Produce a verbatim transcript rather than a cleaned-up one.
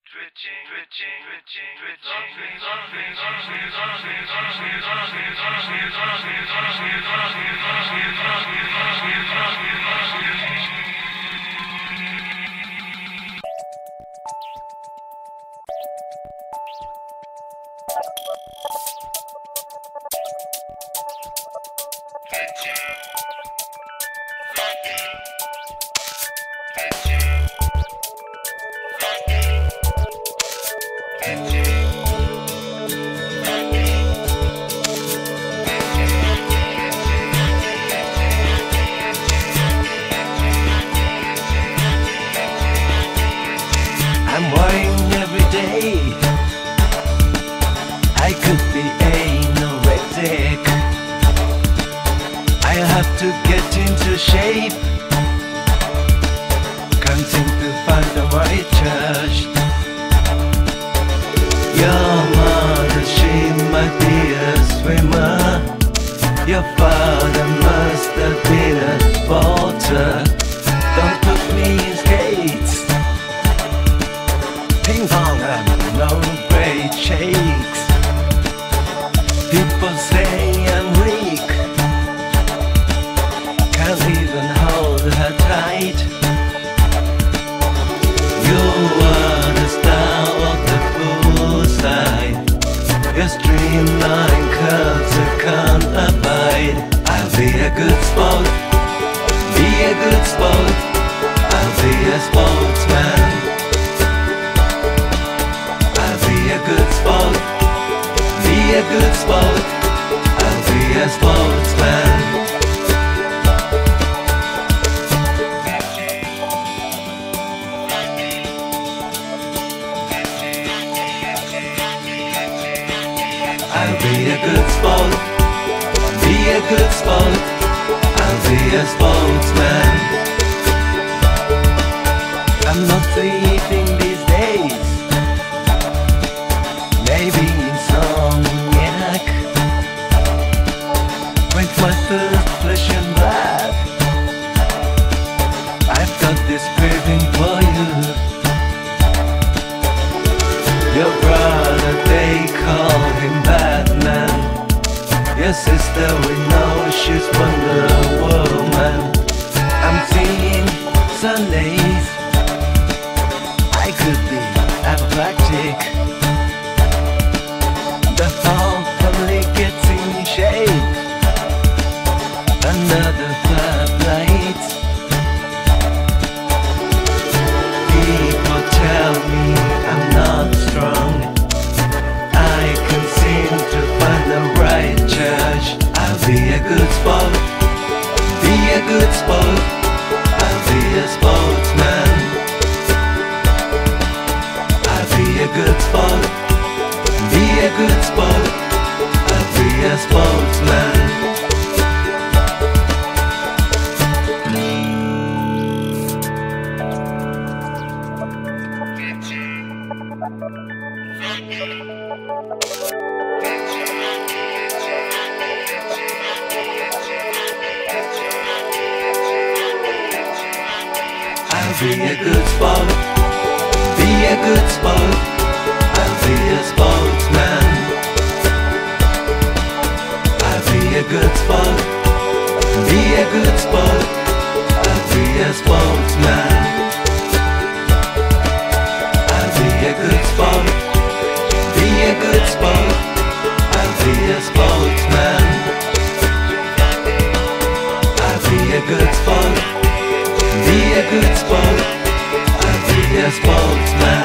I'm worrying every day. I could be anorexic. I have to get into shape. Can't seem to find the right church. Your mother, she might be a swimmer. Your father must have been a sporter. Don't put me in skates. Ping-pong I'm no great shakes. People say I'm weak. Can't even hold her tight. You are the star of the poolside. Your streamline curves I can't abide. I'll be a good sport. Be a good sport. I'll be a sportsman. Be a good sport, be a good sport, I'll be a sportsman. I'll be a good sport, be a good sport, I'll be a sportsman. I'm not sleeping these days. Maybe insomniac. Quench my thirst, flesh and blood. I've got this craving for you. Your brother, they call him Batman. Your sister, we know she's Wonder Woman. I'm seeing Sundays. I could be apoplectic. The whole family gets in shape. Another floodlights. People tell me I'm not strong. I can seem to find the right church. I'll be a good sport. Be a good sport. I'll be a sportsman. I'll be a good sport. Be a good sport, I'll be a sportsman. I'll be a good sport, be a good sport, I'll be a sportsman. I'll be a good sport, be a good sport, I'll be a sportsman. I'll be a good sport, be a good sport, I'll be a sportsman. I'll be a good sport, be a good sport, I'll be a sportsman.